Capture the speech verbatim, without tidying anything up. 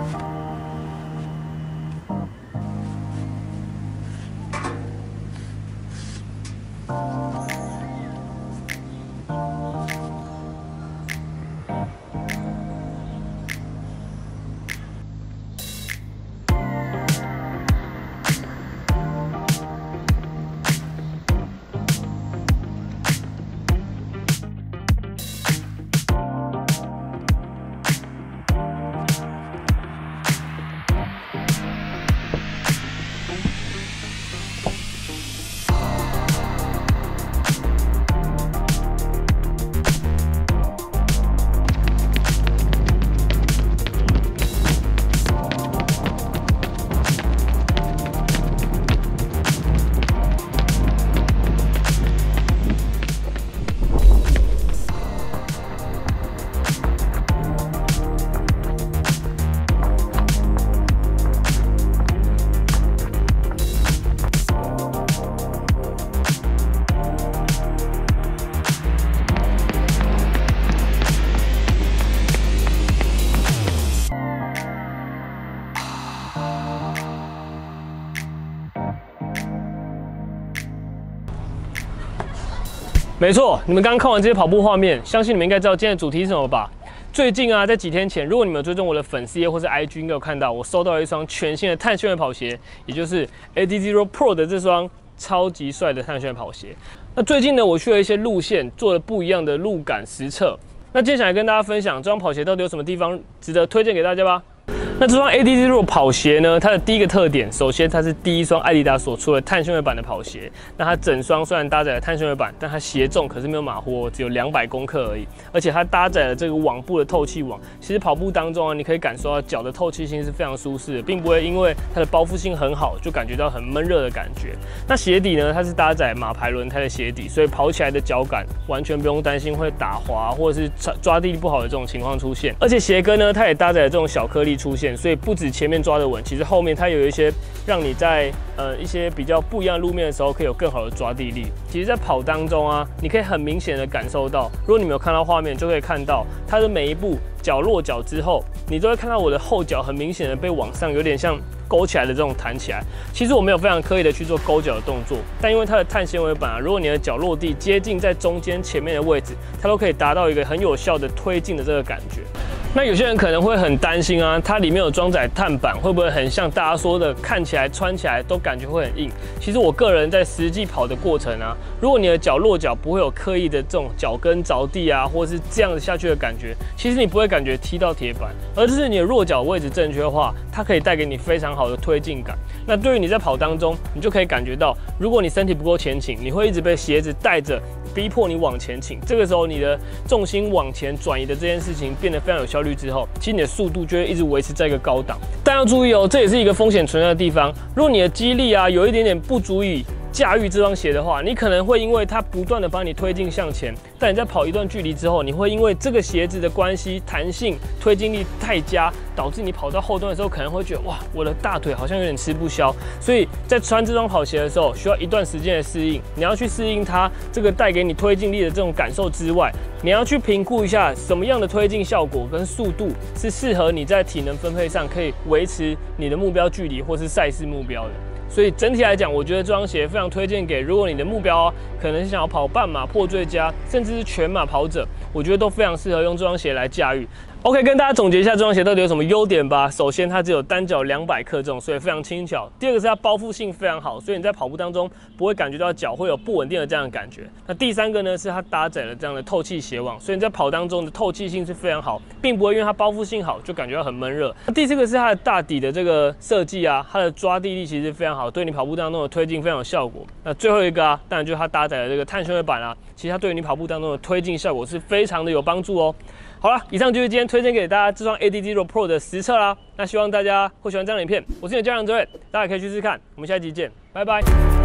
没错，你们刚刚看完这些跑步画面，相信你们应该知道今天的主题是什么吧？最近啊，在几天前，如果你们有追踪我的粉丝页或是 I G， 应该有看到我收到了一双全新的碳纤维跑鞋，也就是 A D Zero Pro 的这双超级帅的碳纤维跑鞋。那最近呢，我去了一些路线，做了不一样的路感实测。那接下来跟大家分享这双跑鞋到底有什么地方值得推荐给大家吧。那这双 A D Zero 跑鞋呢，它的第一个特点，首先它是第一双艾迪达所出的碳纤维版的跑鞋。那它整双虽然搭载了碳纤维版，但它鞋重可是没有马虎哦，只有两百公克而已。而且它搭载了这个网布的透气网，其实跑步当中啊，你可以感受到脚的透气性是非常舒适的，并不会因为它的包覆性很好，就感觉到很闷热的感觉。那鞋底呢，它是搭载马牌轮胎的鞋底，所以跑起来的脚感完全不用担心会打滑或者是抓地力不好的这种情况出现。而且鞋跟呢，它也搭载了这种小颗粒出现。所以不止前面抓得稳，其实后面它有一些让你在呃一些比较不一样的路面的时候，可以有更好的抓地力。其实，在跑当中啊，你可以很明显的感受到，如果你没有看到画面，就可以看到它的每一步脚落脚之后，你都会看到我的后脚很明显的被往上，有点像勾起来的这种弹起来。其实我没有非常刻意的去做勾脚的动作，但因为它的碳纤维板啊，如果你的脚落地接近在中间前面的位置，它都可以达到一个很有效的推进的这个感觉。那有些人可能会很担心啊，它里面有装载碳板，会不会很像大家说的，看起来穿起来都感觉会很硬？其实我个人在实际跑的过程啊，如果你的脚落脚不会有刻意的这种脚跟着地啊，或是这样子下去的感觉，其实你不会感觉踢到铁板，而是你的落脚位置正确的话，它可以带给你非常好的推进感。那对于你在跑当中，你就可以感觉到，如果你身体不够前倾，你会一直被鞋子带着，逼迫你往前倾。这个时候，你的重心往前转移的这件事情变得非常有效率之后，其实你的速度就会一直维持在一个高档。但要注意哦，这也是一个风险存在的地方。如果你的肌力啊有一点点不足以驾驭这双鞋的话，你可能会因为它不断的把你推进向前，但你在跑一段距离之后，你会因为这个鞋子的关系，弹性、推进力太佳，导致你跑到后段的时候，可能会觉得哇，我的大腿好像有点吃不消。所以在穿这双跑鞋的时候，需要一段时间的适应。你要去适应它这个带给你推进力的这种感受之外，你要去评估一下什么样的推进效果跟速度是适合你在体能分配上可以维持你的目标距离或是赛事目标的。所以整体来讲，我觉得这双鞋非常推荐给如果你的目标、啊、可能是想要跑半马、破最佳，甚至是全马跑者，我觉得都非常适合用这双鞋来驾驭。OK， 跟大家总结一下这双鞋到底有什么优点吧。首先，它只有单脚两百克重，所以非常轻巧。第二个是它包覆性非常好，所以你在跑步当中不会感觉到脚会有不稳定的这样的感觉。那第三个呢，是它搭载了这样的透气鞋网，所以你在跑当中的透气性是非常好，并不会因为它包覆性好就感觉到很闷热。那第四个是它的大底的这个设计啊，它的抓地力其实非常好，对你跑步当中的推进非常有效果。那最后一个啊，当然就是它搭载了这个碳纤维板啊，其实它对于你跑步当中的推进效果是非常的有帮助哦。好了，以上就是今天推荐给大家这双 A D Zero Pro 的实测啦。那希望大家会喜欢这样的影片。我是你的教练哲瑞，大家可以去试试看。我们下一集见，拜拜。